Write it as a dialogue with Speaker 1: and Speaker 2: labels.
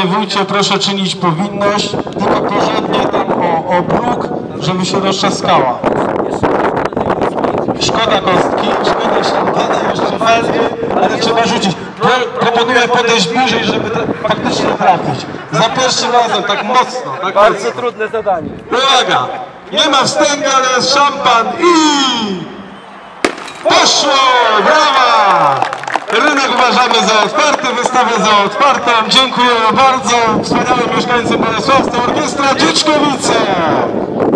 Speaker 1: Panie wójcie, proszę czynić powinność, tylko porządnie tam o bruk, żeby się roztrzaskała. Szkoda kostki, szkoda szampana, jeszcze felgi, ale trzeba rzucić. Proponuję podejść bliżej, żeby faktycznie trafić. Za pierwszym razem, tak mocno. Tak
Speaker 2: Bardzo trudne zadanie.
Speaker 1: Uwaga! Nie ma wstęgu, ale jest szampan i... Poszło! Brawa! Rynek uważamy za otwarty, wystawę za otwartą. Dziękujemy bardzo wspaniałym mieszkańcom Bolesławska, Orkiestra Dzieczkowice!